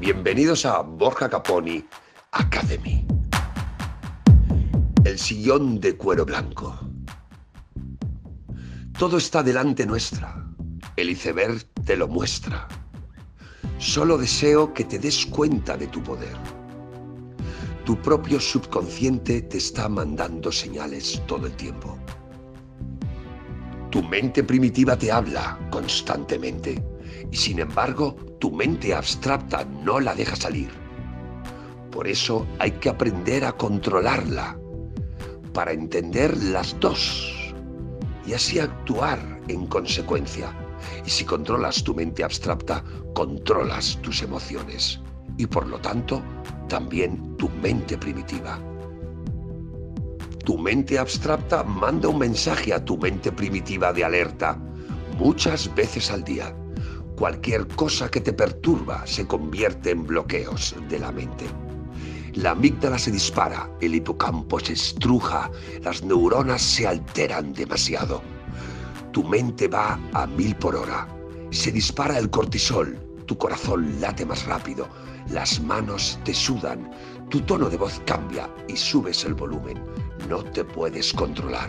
Bienvenidos a Borja Caponi Academy. El sillón de cuero blanco. Todo está delante nuestra. El iceberg te lo muestra. Solo deseo que te des cuenta de tu poder. Tu propio subconsciente te está mandando señales todo el tiempo. Tu mente primitiva te habla constantemente y sin embargo tu mente abstracta no la deja salir. Por eso hay que aprender a controlarla para entender las dos y así actuar en consecuencia. Y si controlas tu mente abstracta, controlas tus emociones y por lo tanto también tu mente primitiva. Tu mente abstracta manda un mensaje a tu mente primitiva de alerta muchas veces al día. Cualquier cosa que te perturba se convierte en bloqueos de la mente. La amígdala se dispara, el hipocampo se estruja, las neuronas se alteran demasiado. Tu mente va a 1000 por hora, se dispara el cortisol, tu corazón late más rápido, las manos te sudan, tu tono de voz cambia y subes el volumen. No te puedes controlar.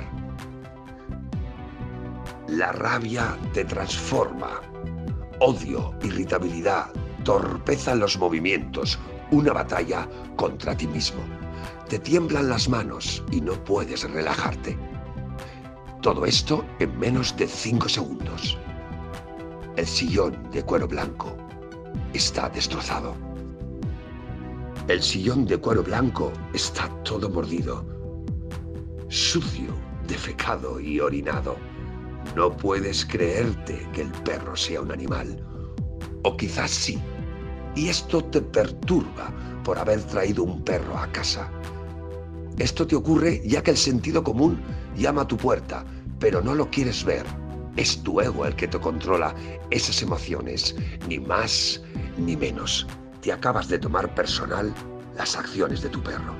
La rabia te transforma. Odio, irritabilidad, torpeza en los movimientos, una batalla contra ti mismo. Te tiemblan las manos y no puedes relajarte. Todo esto en menos de 5 segundos. El sillón de cuero blanco está destrozado. El sillón de cuero blanco está todo mordido, sucio, defecado y orinado. No puedes creerte que el perro sea un animal. O quizás sí. Y esto te perturba por haber traído un perro a casa. Esto te ocurre ya que el sentido común llama a tu puerta, pero no lo quieres ver. Es tu ego el que te controla esas emociones, ni más ni menos. Te acabas de tomar personal las acciones de tu perro.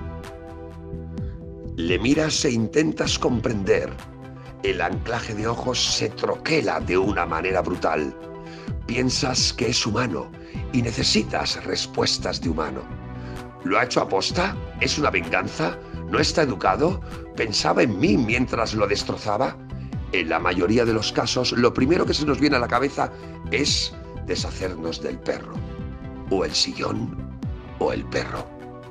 Le miras e intentas comprender. El anclaje de ojos se troquela de una manera brutal. Piensas que es humano y necesitas respuestas de humano. ¿Lo ha hecho aposta? ¿Es una venganza? ¿No está educado? ¿Pensaba en mí mientras lo destrozaba? En la mayoría de los casos, lo primero que se nos viene a la cabeza es deshacernos del perro. O el sillón, o el perro.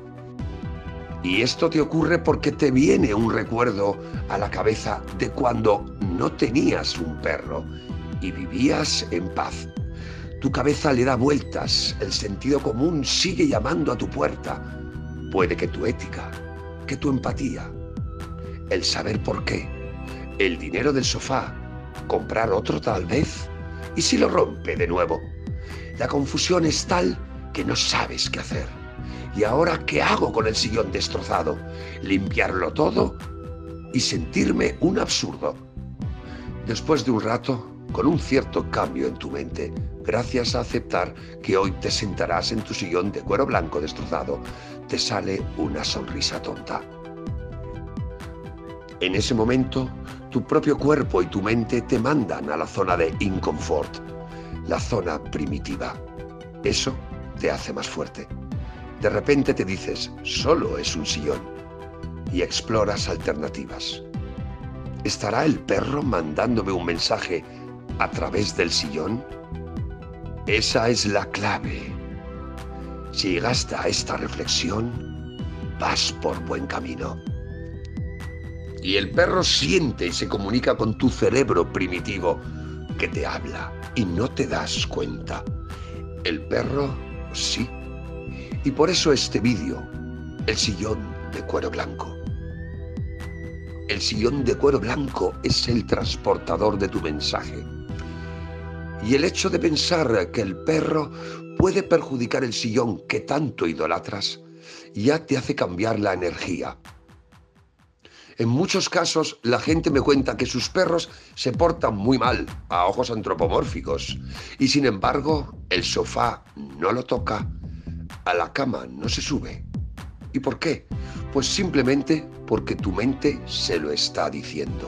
Y esto te ocurre porque te viene un recuerdo a la cabeza de cuando no tenías un perro y vivías en paz. Tu cabeza le da vueltas, el sentido común sigue llamando a tu puerta. Puede que tu ética, que tu empatía, el saber por qué, el dinero del sofá, comprar otro tal vez, y si lo rompe de nuevo. La confusión es tal que no sabes qué hacer. ¿Y ahora qué hago con el sillón destrozado? ¿Limpiarlo todo y sentirme un absurdo? Después de un rato, con un cierto cambio en tu mente, gracias a aceptar que hoy te sentarás en tu sillón de cuero blanco destrozado, te sale una sonrisa tonta. En ese momento, tu propio cuerpo y tu mente te mandan a la zona de inconfort, la zona primitiva. Eso te hace más fuerte. De repente te dices, solo es un sillón, y exploras alternativas. ¿Estará el perro mandándome un mensaje a través del sillón? Esa es la clave. Si llegaste a esta reflexión, vas por buen camino. Y el perro siente y se comunica con tu cerebro primitivo que te habla y no te das cuenta. El perro sí. Y por eso este vídeo, el sillón de cuero blanco. El sillón de cuero blanco es el transportador de tu mensaje. Y el hecho de pensar que el perro puede perjudicar el sillón que tanto idolatras, ya te hace cambiar la energía. En muchos casos la gente me cuenta que sus perros se portan muy mal a ojos antropomórficos y sin embargo el sofá no lo toca, a la cama no se sube. ¿Y por qué? Pues simplemente porque tu mente se lo está diciendo.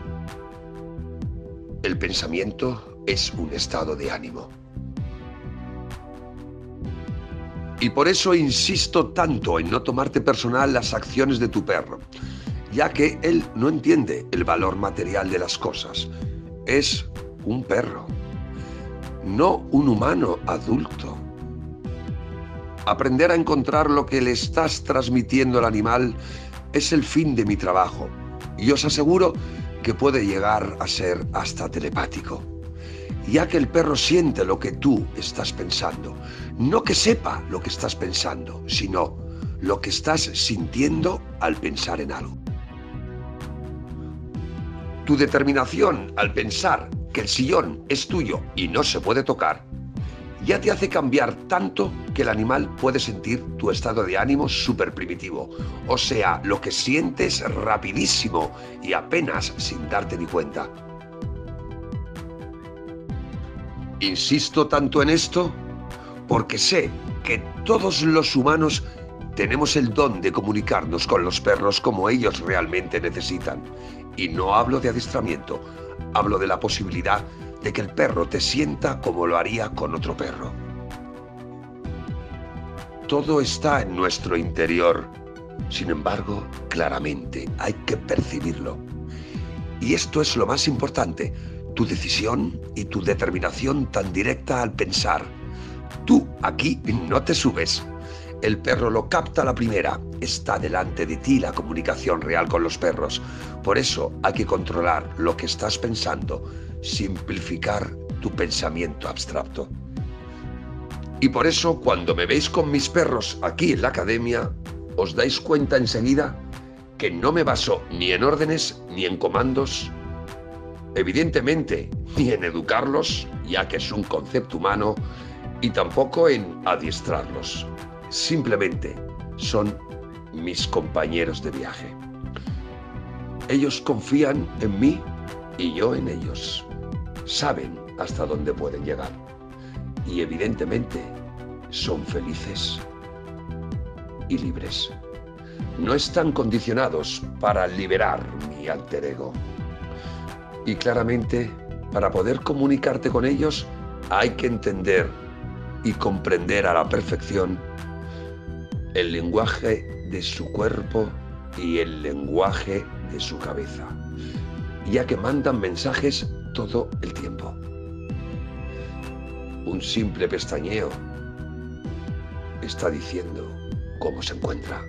El pensamiento es un estado de ánimo. Y por eso insisto tanto en no tomarte personal las acciones de tu perro, ya que él no entiende el valor material de las cosas. Es un perro, no un humano adulto. Aprender a encontrar lo que le estás transmitiendo al animal es el fin de mi trabajo, y os aseguro que puede llegar a ser hasta telepático, ya que el perro siente lo que tú estás pensando. No que sepa lo que estás pensando, sino lo que estás sintiendo al pensar en algo. Tu determinación al pensar que el sillón es tuyo y no se puede tocar, ya te hace cambiar tanto que el animal puede sentir tu estado de ánimo súper primitivo. O sea, lo que sientes rapidísimo y apenas sin darte ni cuenta. Insisto tanto en esto porque sé que todos los humanos tenemos el don de comunicarnos con los perros como ellos realmente necesitan. Y no hablo de adiestramiento, hablo de la posibilidad de que el perro te sienta como lo haría con otro perro. Todo está en nuestro interior. Sin embargo, claramente hay que percibirlo. Y esto es lo más importante, tu decisión y tu determinación tan directa al pensar. Tú aquí no te subes. El perro lo capta a la primera. Está delante de ti la comunicación real con los perros. Por eso hay que controlar lo que estás pensando, simplificar tu pensamiento abstracto. Y por eso cuando me veis con mis perros aquí en la academia, os dais cuenta enseguida que no me baso ni en órdenes ni en comandos, evidentemente ni en educarlos, ya que es un concepto humano, y tampoco en adiestrarlos. Simplemente son mis compañeros de viaje. Ellos confían en mí y yo en ellos. Saben hasta dónde pueden llegar. Y evidentemente son felices y libres. No están condicionados para liberar mi alter ego. Y claramente, para poder comunicarte con ellos, hay que entender y comprender a la perfección el lenguaje de su cuerpo y el lenguaje de su cabeza, ya que mandan mensajes todo el tiempo. Un simple pestañeo está diciendo cómo se encuentra.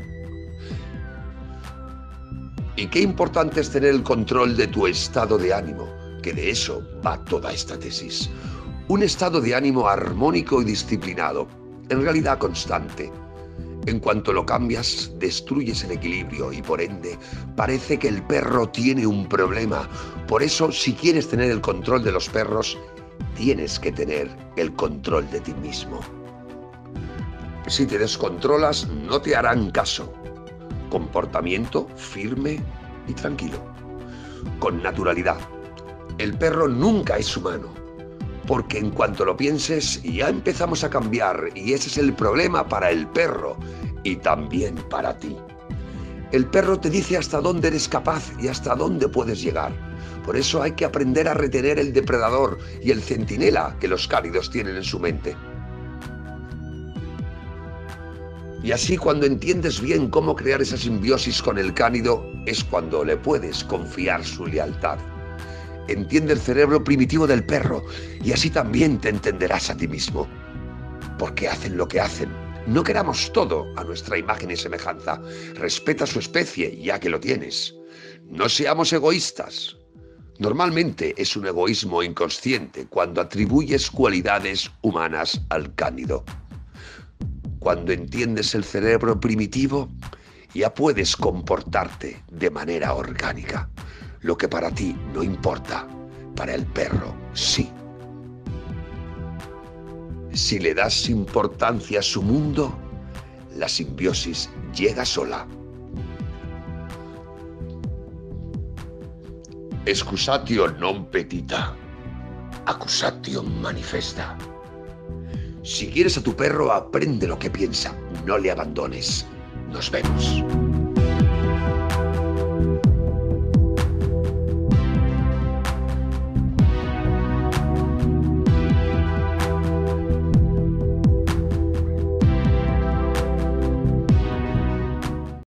Y qué importante es tener el control de tu estado de ánimo, que de eso va toda esta tesis. Un estado de ánimo armónico y disciplinado, en realidad constante. En cuanto lo cambias, destruyes el equilibrio y por ende parece que el perro tiene un problema. Por eso, si quieres tener el control de los perros, tienes que tener el control de ti mismo. Si te descontrolas, no te harán caso. Comportamiento firme y tranquilo, con naturalidad. El perro nunca es humano, porque en cuanto lo pienses ya empezamos a cambiar y ese es el problema para el perro y también para ti. El perro te dice hasta dónde eres capaz y hasta dónde puedes llegar. Por eso hay que aprender a retener el depredador y el centinela que los cánidos tienen en su mente. Y así, cuando entiendes bien cómo crear esa simbiosis con el cánido, es cuando le puedes confiar su lealtad. Entiende el cerebro primitivo del perro y así también te entenderás a ti mismo. Porque hacen lo que hacen. No queramos todo a nuestra imagen y semejanza. Respeta su especie, ya que lo tienes. No seamos egoístas. Normalmente es un egoísmo inconsciente cuando atribuyes cualidades humanas al cánido. Cuando entiendes el cerebro primitivo, ya puedes comportarte de manera orgánica. Lo que para ti no importa, para el perro sí. Si le das importancia a su mundo, la simbiosis llega sola. Excusatio non petita, accusatio manifesta. Si quieres a tu perro, aprende lo que piensa, no le abandones. Nos vemos.